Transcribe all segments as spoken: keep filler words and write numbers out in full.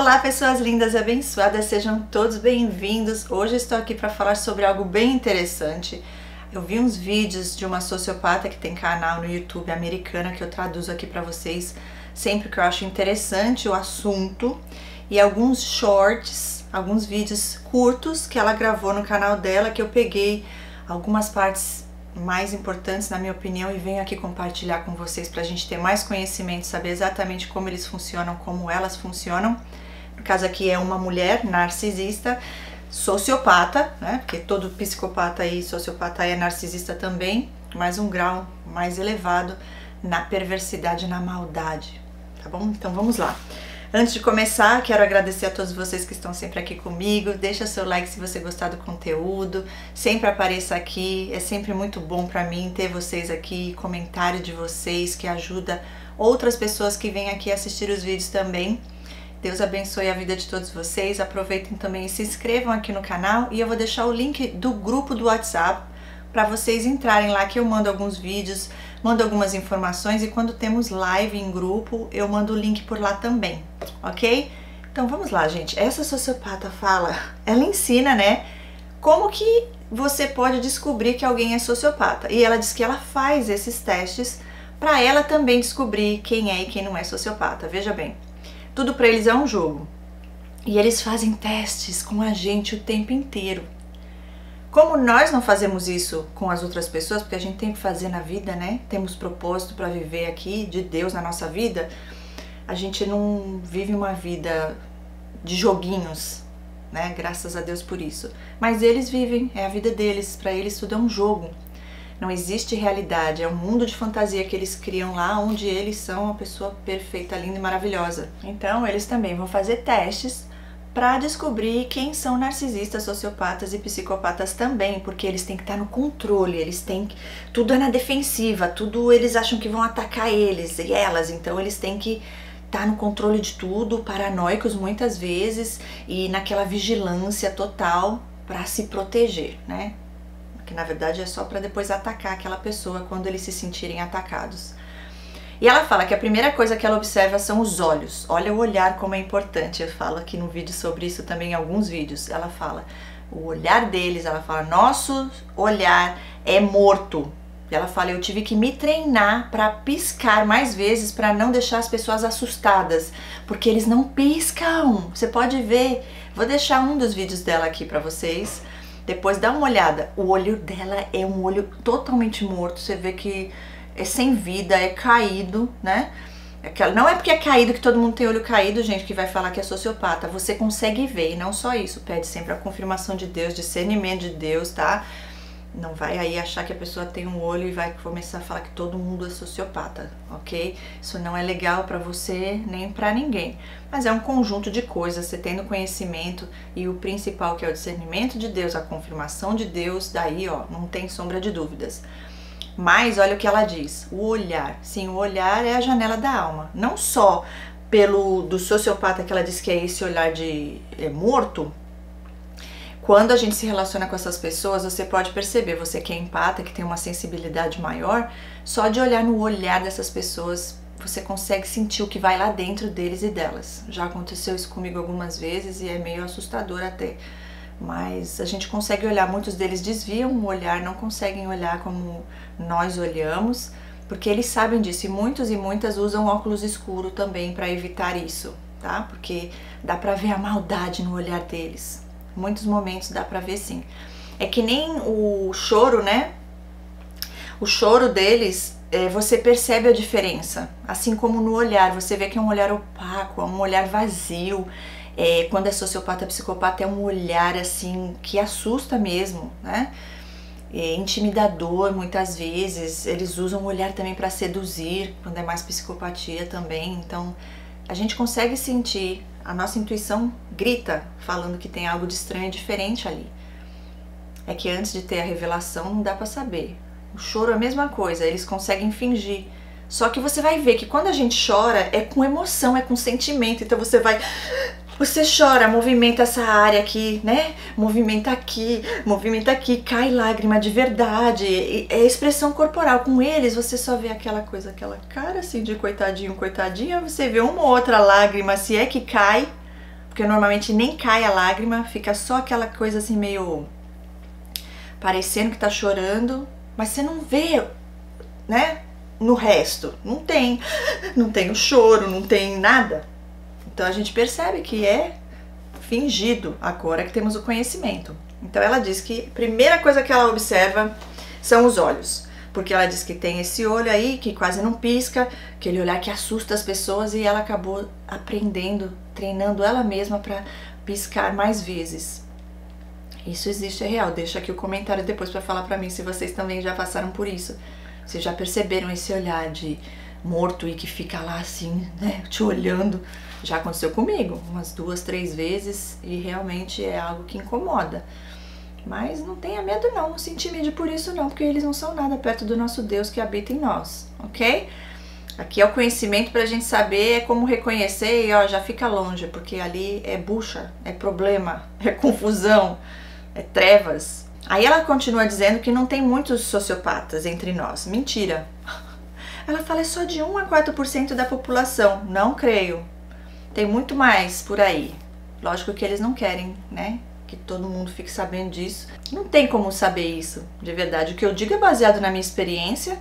Olá pessoas lindas e abençoadas, sejam todos bem-vindos. Hoje estou aqui para falar sobre algo bem interessante. Eu vi uns vídeos de uma sociopata que tem canal no YouTube americana que eu traduzo aqui para vocês sempre que eu acho interessante o assunto, e alguns shorts, alguns vídeos curtos que ela gravou no canal dela, que eu peguei algumas partes mais importantes na minha opinião e venho aqui compartilhar com vocês para a gente ter mais conhecimento, saber exatamente como eles funcionam, como elas funcionam. No caso aqui é uma mulher narcisista, sociopata, né? Porque todo psicopata e sociopata é narcisista também, mas um grau mais elevado na perversidade, na maldade, tá bom? Então vamos lá. Antes de começar, quero agradecer a todos vocês que estão sempre aqui comigo. Deixa seu like se você gostar do conteúdo. Sempre apareça aqui. É sempre muito bom para mim ter vocês aqui, comentário de vocês que ajuda outras pessoas que vêm aqui assistir os vídeos também. Deus abençoe a vida de todos vocês. Aproveitem também e se inscrevam aqui no canal. E eu vou deixar o link do grupo do WhatsApp para vocês entrarem lá, que eu mando alguns vídeos, mando algumas informações, e quando temos live em grupo, eu mando o link por lá também, ok? Então vamos lá, gente. Essa sociopata fala, ela ensina, né, como que você pode descobrir que alguém é sociopata. E ela diz que ela faz esses testes para ela também descobrir quem é e quem não é sociopata. Veja bem, tudo para eles é um jogo. E eles fazem testes com a gente o tempo inteiro. Como nós não fazemos isso com as outras pessoas, porque a gente tem que fazer na vida, né? Temos propósito para viver aqui de Deus na nossa vida, a gente não vive uma vida de joguinhos, né? Graças a Deus por isso. Mas eles vivem, é a vida deles, para eles tudo é um jogo. Não existe realidade, é um mundo de fantasia que eles criam lá, onde eles são uma pessoa perfeita, linda e maravilhosa. Então eles também vão fazer testes para descobrir quem são narcisistas, sociopatas e psicopatas também, porque eles têm que estar no controle, eles têm que, tudo é na defensiva, tudo eles acham que vão atacar eles e elas, então eles têm que estar no controle de tudo, paranoicos muitas vezes e naquela vigilância total para se proteger, né? Que na verdade é só para depois atacar aquela pessoa quando eles se sentirem atacados. E ela fala que a primeira coisa que ela observa são os olhos. Olha o olhar como é importante. Eu falo aqui no vídeo sobre isso também em alguns vídeos. Ela fala, o olhar deles, ela fala, nosso olhar é morto. E ela fala, eu tive que me treinar para piscar mais vezes para não deixar as pessoas assustadas, porque eles não piscam. Você pode ver, vou deixar um dos vídeos dela aqui para vocês. Depois dá uma olhada. O olho dela é um olho totalmente morto. Você vê que é sem vida, é caído, né? Não é porque é caído que todo mundo tem olho caído, gente, que vai falar que é sociopata. Você consegue ver, e não só isso. Pede sempre a confirmação de Deus, discernimento de Deus, tá? Não vai aí achar que a pessoa tem um olho e vai começar a falar que todo mundo é sociopata, ok? Isso não é legal pra você, nem pra ninguém. Mas é um conjunto de coisas, você tendo conhecimento e o principal, que é o discernimento de Deus, a confirmação de Deus, daí, ó, não tem sombra de dúvidas. Mas olha o que ela diz, o olhar. Sim, o olhar é a janela da alma. Não só pelo do sociopata, que ela diz que é esse olhar de é, morto. Quando a gente se relaciona com essas pessoas, você pode perceber, você que é empata, que tem uma sensibilidade maior, só de olhar no olhar dessas pessoas, você consegue sentir o que vai lá dentro deles e delas. Já aconteceu isso comigo algumas vezes e é meio assustador até. Mas a gente consegue olhar, muitos deles desviam o olhar, não conseguem olhar como nós olhamos, porque eles sabem disso, e muitos e muitas usam óculos escuros também para evitar isso, tá? Porque dá pra ver a maldade no olhar deles, muitos momentos dá pra ver sim. É que nem o choro, né? O choro deles, é, você percebe a diferença, assim como no olhar, você vê que é um olhar opaco, é um olhar vazio. É, quando é sociopata, psicopata, é um olhar assim que assusta mesmo, né? É intimidador muitas vezes. Eles usam o olhar também para seduzir, quando é mais psicopatia também. Então a gente consegue sentir, a nossa intuição grita falando que tem algo de estranho e diferente ali. É que antes de ter a revelação não dá para saber. O choro é a mesma coisa, eles conseguem fingir. Só que você vai ver que quando a gente chora é com emoção, é com sentimento. Então você vai... Você chora, movimenta essa área aqui, né? Movimenta aqui, movimenta aqui, cai lágrima de verdade. É expressão corporal. Com eles você só vê aquela coisa, aquela cara assim de coitadinho, coitadinha. Você vê uma ou outra lágrima, se é que cai, porque normalmente nem cai a lágrima, fica só aquela coisa assim meio parecendo que tá chorando, mas você não vê, né, no resto, não tem, não tem o choro, não tem nada. Então a gente percebe que é fingido agora que temos o conhecimento. Então ela diz que a primeira coisa que ela observa são os olhos, porque ela diz que tem esse olho aí que quase não pisca, aquele olhar que assusta as pessoas, e ela acabou aprendendo, treinando ela mesma para piscar mais vezes. Isso existe, é real. Deixa aqui o comentário depois para falar para mim se vocês também já passaram por isso. Vocês já perceberam esse olhar de morto e que fica lá assim, né, te olhando? Já aconteceu comigo umas duas, três vezes e realmente é algo que incomoda. Mas não tenha medo não, não se intimide por isso não, porque eles não são nada perto do nosso Deus que habita em nós, ok? Aqui é o conhecimento pra gente saber como reconhecer e ó, já fica longe, porque ali é bucha, é problema, é confusão, é trevas. Aí ela continua dizendo que não tem muitos sociopatas entre nós. Mentira. Ela fala é só de um a quatro por cento da população. Não creio. Tem muito mais por aí. Lógico que eles não querem, né, que todo mundo fique sabendo disso. Não tem como saber isso, de verdade. O que eu digo é baseado na minha experiência.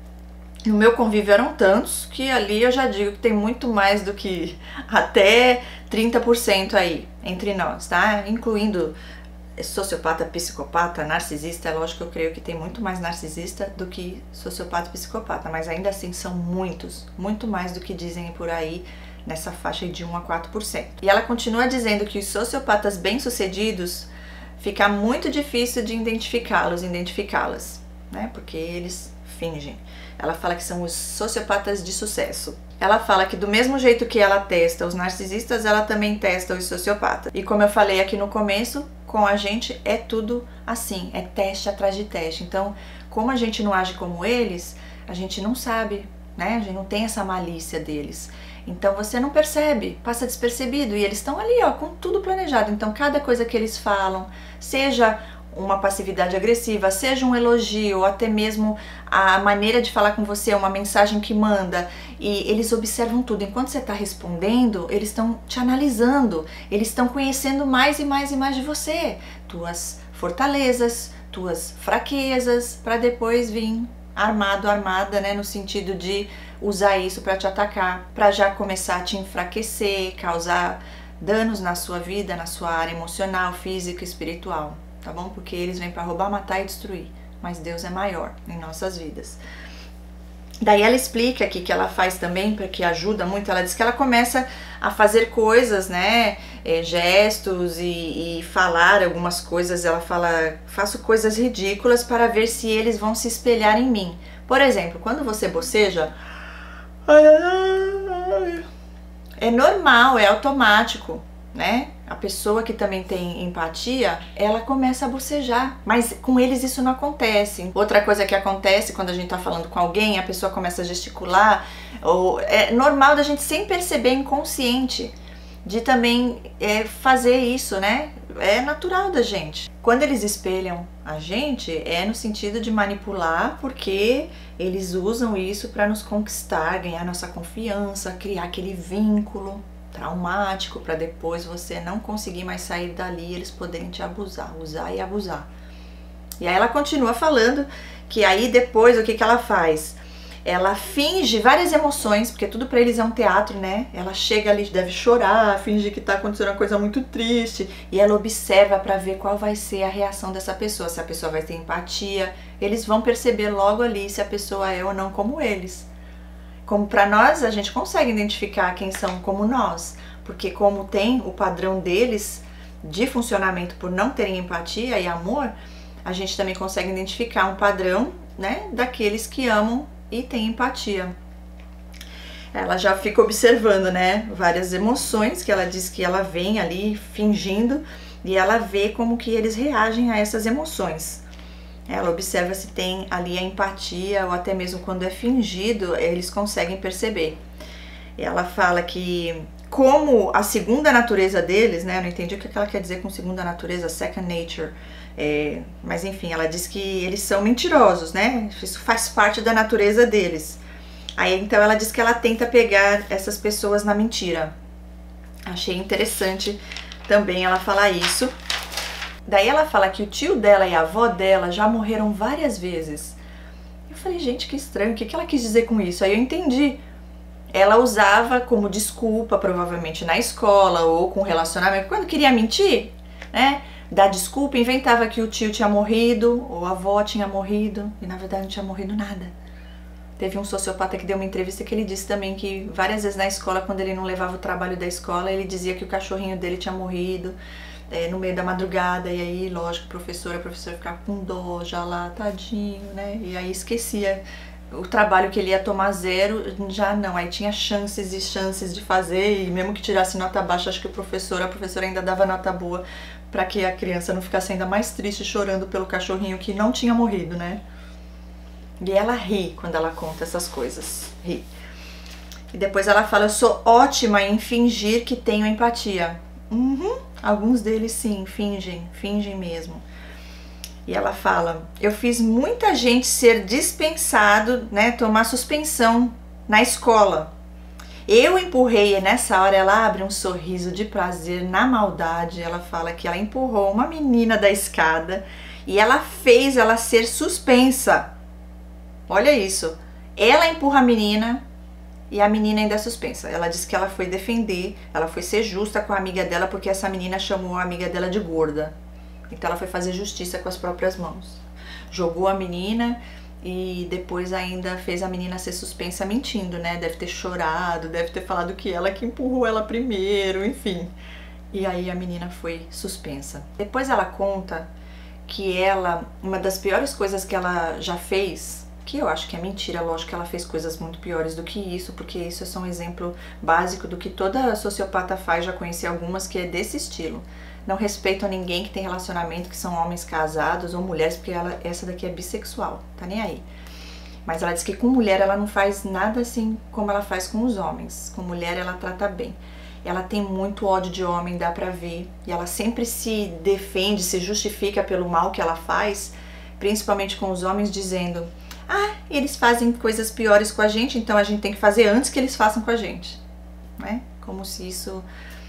No meu convívio eram tantos que ali eu já digo que tem muito mais do que até trinta por cento aí entre nós, tá? Incluindo sociopata, psicopata, narcisista. É lógico que eu creio que tem muito mais narcisista do que sociopata e psicopata, mas ainda assim são muitos, muito mais do que dizem por aí, nessa faixa de um a quatro por cento. E ela continua dizendo que os sociopatas bem-sucedidos fica muito difícil de identificá-los, identificá-las, né? Porque eles fingem. Ela fala que são os sociopatas de sucesso. Ela fala que do mesmo jeito que ela testa os narcisistas, ela também testa os sociopatas. E como eu falei aqui no começo, com a gente é tudo assim, é teste atrás de teste. Então, como a gente não age como eles, a gente não sabe, né? A gente não tem essa malícia deles. Então você não percebe, passa despercebido, e eles estão ali, ó, com tudo planejado. Então cada coisa que eles falam, seja uma passividade agressiva, seja um elogio, ou até mesmo a maneira de falar com você, uma mensagem que manda, e eles observam tudo. Enquanto você está respondendo, eles estão te analisando, eles estão conhecendo mais e mais e mais de você, tuas fortalezas, tuas fraquezas, para depois vir armado, armada, né, no sentido de usar isso para te atacar, para já começar a te enfraquecer, causar danos na sua vida, na sua área emocional, física, espiritual, tá bom? Porque eles vêm para roubar, matar e destruir, mas Deus é maior em nossas vidas. Daí ela explica aqui que ela faz também, porque ajuda muito, ela diz que ela começa a fazer coisas, né, é, gestos e, e falar algumas coisas. Ela fala, faço coisas ridículas para ver se eles vão se espelhar em mim. Por exemplo, quando você boceja, é normal, é automático, né? A pessoa que também tem empatia, ela começa a bocejar, mas com eles isso não acontece. Outra coisa que acontece quando a gente tá falando com alguém, a pessoa começa a gesticular, ou é normal da gente sem perceber, inconsciente, de também é, fazer isso, né? É natural da gente. Quando eles espelham a gente, é no sentido de manipular, porque eles usam isso para nos conquistar, ganhar nossa confiança, criar aquele vínculo traumático para depois você não conseguir mais sair dali e eles poderem te abusar, usar e abusar. E aí ela continua falando que aí depois o que que ela faz? Ela finge várias emoções, porque tudo para eles é um teatro, né? Ela chega ali, deve chorar, finge que tá acontecendo uma coisa muito triste, e ela observa para ver qual vai ser a reação dessa pessoa, se a pessoa vai ter empatia. Eles vão perceber logo ali se a pessoa é ou não como eles. Como para nós, a gente consegue identificar quem são como nós, porque como tem o padrão deles de funcionamento por não terem empatia e amor, a gente também consegue identificar um padrão, né, daqueles que amam e têm empatia. Ela já fica observando, né, várias emoções que ela diz que ela vem ali fingindo, e ela vê como que eles reagem a essas emoções. Ela observa se tem ali a empatia, ou até mesmo quando é fingido, eles conseguem perceber. Ela fala que como a segunda natureza deles, né, eu não entendi o que ela quer dizer com segunda natureza, second nature, é, mas enfim, ela diz que eles são mentirosos, né, isso faz parte da natureza deles. Aí então ela diz que ela tenta pegar essas pessoas na mentira. Achei interessante também ela falar isso. Daí ela fala que o tio dela e a avó dela já morreram várias vezes. Eu falei, gente, que estranho, o que ela quis dizer com isso? Aí eu entendi. Ela usava como desculpa, provavelmente na escola ou com relacionamento, quando queria mentir, né? Dar desculpa, inventava que o tio tinha morrido ou a avó tinha morrido e na verdade não tinha morrido nada. Teve um sociopata que deu uma entrevista que ele disse também que várias vezes na escola, quando ele não levava o trabalho da escola, ele dizia que o cachorrinho dele tinha morrido é, no meio da madrugada, e aí, lógico, a professora, a professora ficava com dó, já lá, tadinho, né? E aí esquecia o trabalho que ele ia tomar zero, já não, aí tinha chances e chances de fazer, e mesmo que tirasse nota baixa, acho que o professor, a professora ainda dava nota boa para que a criança não ficasse ainda mais triste chorando pelo cachorrinho que não tinha morrido, né? E ela ri quando ela conta essas coisas, ri. E depois ela fala, eu sou ótima em fingir que tenho empatia. Uhum, alguns deles sim, fingem, fingem mesmo. E ela fala, eu fiz muita gente ser dispensado, né, tomar suspensão na escola. Eu empurrei, e nessa hora ela abre um sorriso de prazer na maldade. Ela fala que ela empurrou uma menina da escada e ela fez ela ser suspensa. Olha isso, ela empurra a menina e a menina ainda é suspensa. Ela disse que ela foi defender, ela foi ser justa com a amiga dela porque essa menina chamou a amiga dela de gorda. Então ela foi fazer justiça com as próprias mãos. Jogou a menina e depois ainda fez a menina ser suspensa mentindo, né? Deve ter chorado, deve ter falado que ela que empurrou ela primeiro, enfim. E aí a menina foi suspensa. Depois ela conta que ela, uma das piores coisas que ela já fez, que eu acho que é mentira, lógico que ela fez coisas muito piores do que isso, porque isso é só um exemplo básico do que toda sociopata faz, já conheci algumas que é desse estilo. Não respeitam ninguém que tem relacionamento, que são homens casados ou mulheres, porque ela, essa daqui é bissexual, tá nem aí. Mas ela diz que com mulher ela não faz nada assim como ela faz com os homens. Com mulher ela trata bem. Ela tem muito ódio de homem, dá pra ver. E ela sempre se defende, se justifica pelo mal que ela faz, principalmente com os homens, dizendo: ah, eles fazem coisas piores com a gente, então a gente tem que fazer antes que eles façam com a gente. Né? Como se isso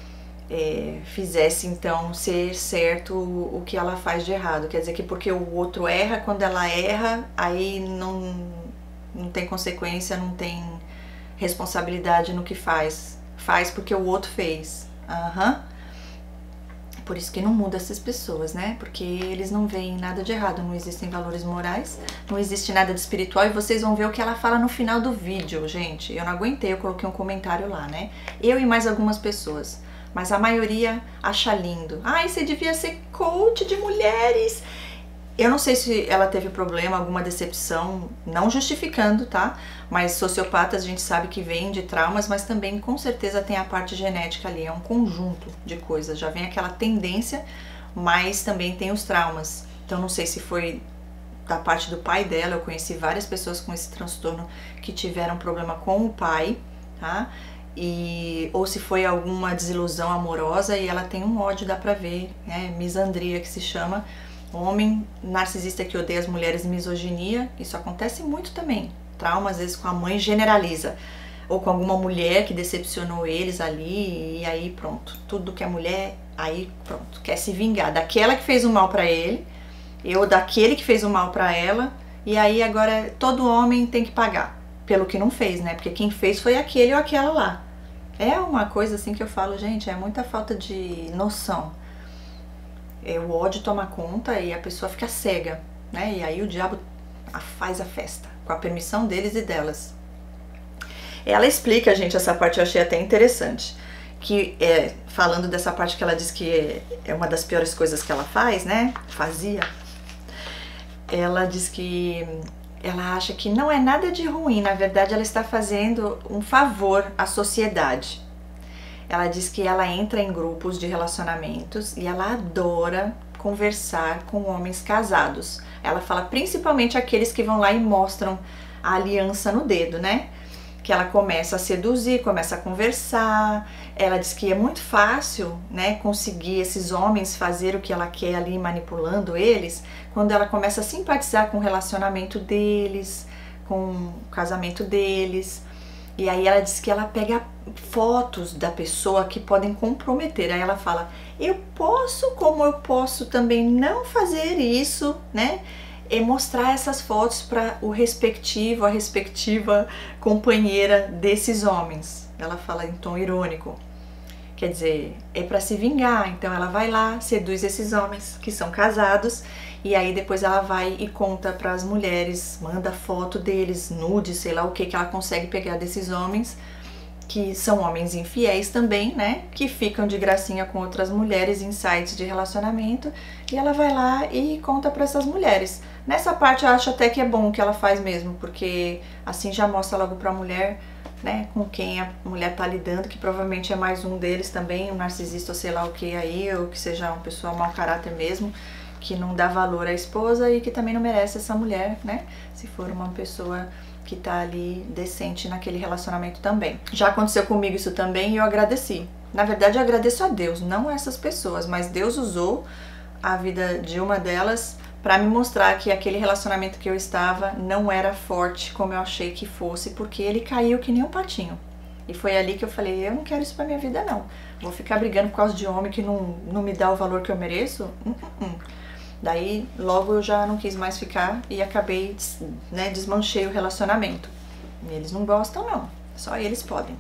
é, fizesse, então, ser certo o, o que ela faz de errado. Quer dizer que porque o outro erra, quando ela erra, aí não, não tem consequência, não tem responsabilidade no que faz. Faz porque o outro fez. Aham. Uhum. Por isso que não muda essas pessoas, né? Porque eles não veem nada de errado, não existem valores morais, não existe nada de espiritual, e vocês vão ver o que ela fala no final do vídeo, gente. Eu não aguentei, eu coloquei um comentário lá, né? Eu e mais algumas pessoas, mas a maioria acha lindo. Ai, você devia ser coach de mulheres. Eu não sei se ela teve problema, alguma decepção, não justificando, tá? Mas sociopatas a gente sabe que vem de traumas, mas também com certeza tem a parte genética ali, é um conjunto de coisas. Já vem aquela tendência, mas também tem os traumas. Então não sei se foi da parte do pai dela, eu conheci várias pessoas com esse transtorno que tiveram problema com o pai, tá? E, ou se foi alguma desilusão amorosa e ela tem um ódio, dá pra ver, né? Misandria que se chama. Homem narcisista que odeia as mulheres, misoginia, isso acontece muito também. Trauma, às vezes, com a mãe, generaliza. Ou com alguma mulher que decepcionou eles ali, e aí pronto. Tudo que é mulher, aí pronto. Quer se vingar daquela que fez o mal pra ele, ou daquele que fez o mal pra ela, e aí agora todo homem tem que pagar pelo que não fez, né? Porque quem fez foi aquele ou aquela lá. É uma coisa assim que eu falo, gente, é muita falta de noção. É, o ódio toma conta e a pessoa fica cega, né? E aí o diabo faz a festa, com a permissão deles e delas. Ela explica, gente, essa parte eu achei até interessante, que é, falando dessa parte que ela diz que é, é uma das piores coisas que ela faz, né? Fazia. Ela diz que ela acha que não é nada de ruim, na verdade ela está fazendo um favor à sociedade. Ela diz que ela entra em grupos de relacionamentos e ela adora conversar com homens casados. Ela fala principalmente aqueles que vão lá e mostram a aliança no dedo, né? Que ela começa a seduzir, começa a conversar. Ela diz que é muito fácil, né, conseguir esses homens fazer o que ela quer ali, manipulando eles, quando ela começa a simpatizar com o relacionamento deles, com o casamento deles. E aí ela diz que ela pega fotos da pessoa que podem comprometer. Aí ela fala, eu posso, como eu posso também não fazer isso, né? E mostrar essas fotos para o respectivo, a respectiva companheira desses homens. Ela fala em tom irônico. Quer dizer, é para se vingar. Então ela vai lá, seduz esses homens que são casados, e aí depois ela vai e conta para as mulheres, manda foto deles, nude, sei lá o que que ela consegue pegar desses homens, que são homens infiéis também, né? Que ficam de gracinha com outras mulheres em sites de relacionamento, e ela vai lá e conta para essas mulheres. Nessa parte eu acho até que é bom que ela faz mesmo, porque assim já mostra logo para a mulher, né, com quem a mulher tá lidando, que provavelmente é mais um deles também, um narcisista ou sei lá o que aí, ou que seja uma pessoa mau caráter mesmo, que não dá valor à esposa e que também não merece essa mulher, né, se for uma pessoa que tá ali decente naquele relacionamento também. Já aconteceu comigo isso também e eu agradeci. Na verdade eu agradeço a Deus, não a essas pessoas, mas Deus usou a vida de uma delas para me mostrar que aquele relacionamento que eu estava não era forte como eu achei que fosse, porque ele caiu que nem um patinho. E foi ali que eu falei, eu não quero isso pra minha vida não. Vou ficar brigando por causa de homem que não, não me dá o valor que eu mereço? Hum, hum, hum. Daí logo eu já não quis mais ficar e acabei, né, desmanchei o relacionamento. E eles não gostam não, só eles podem.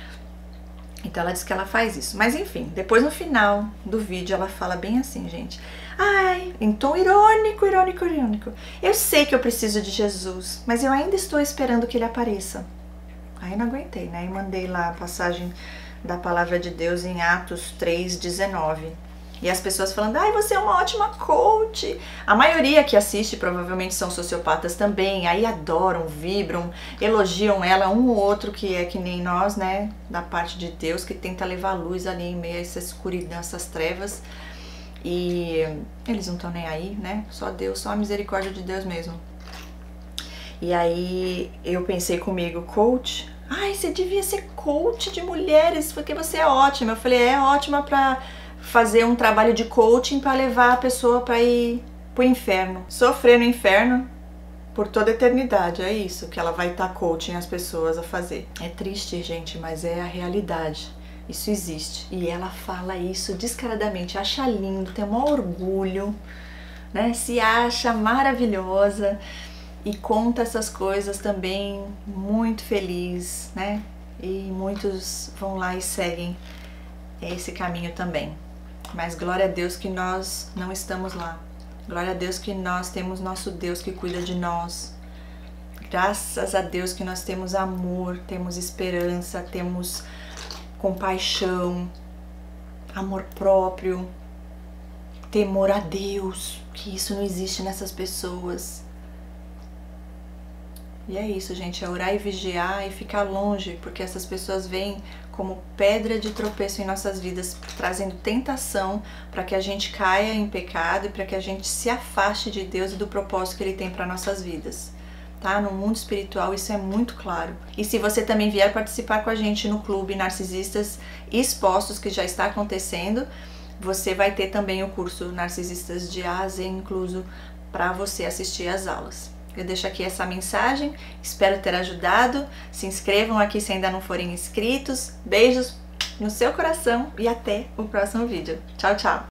Então ela diz que ela faz isso. Mas enfim, depois no final do vídeo ela fala bem assim, gente. Ai, em tom irônico, irônico, irônico. Eu sei que eu preciso de Jesus, mas eu ainda estou esperando que ele apareça. Aí eu não aguentei, né? E mandei lá a passagem da palavra de Deus em Atos três, dezenove. E as pessoas falando, ai, você é uma ótima coach. A maioria que assiste provavelmente são sociopatas também, aí adoram, vibram, elogiam ela, um ou outro que é que nem nós, né, da parte de Deus, que tenta levar luz ali em meio a essa escuridão, essas trevas. E eles não estão nem aí, né, só Deus, só a misericórdia de Deus mesmo. E aí eu pensei comigo, coach? Ai, você devia ser coach de mulheres, porque você é ótima. Eu falei, é ótima pra fazer um trabalho de coaching para levar a pessoa para ir pro inferno, sofrer no inferno por toda a eternidade. É isso que ela vai estar coaching as pessoas a fazer. É triste, gente, mas é a realidade. Isso existe. E ela fala isso descaradamente, acha lindo, tem um maior orgulho, né? Se acha maravilhosa e conta essas coisas também muito feliz, né? E muitos vão lá e seguem esse caminho também. Mas glória a Deus que nós não estamos lá. Glória a Deus que nós temos nosso Deus que cuida de nós. Graças a Deus que nós temos amor, temos esperança, temos compaixão, amor próprio, temor a Deus, que isso não existe nessas pessoas. E é isso, gente, é orar e vigiar e ficar longe, porque essas pessoas vêm como pedra de tropeço em nossas vidas, trazendo tentação para que a gente caia em pecado e para que a gente se afaste de Deus e do propósito que Ele tem para nossas vidas. Tá? No mundo espiritual isso é muito claro. E se você também vier participar com a gente no Clube Narcisistas Expostos, que já está acontecendo, você vai ter também o curso Narcisistas de A a Z incluso para você assistir às aulas. Eu deixo aqui essa mensagem, espero ter ajudado. Se inscrevam aqui se ainda não forem inscritos. Beijos no seu coração e até o próximo vídeo. Tchau, tchau!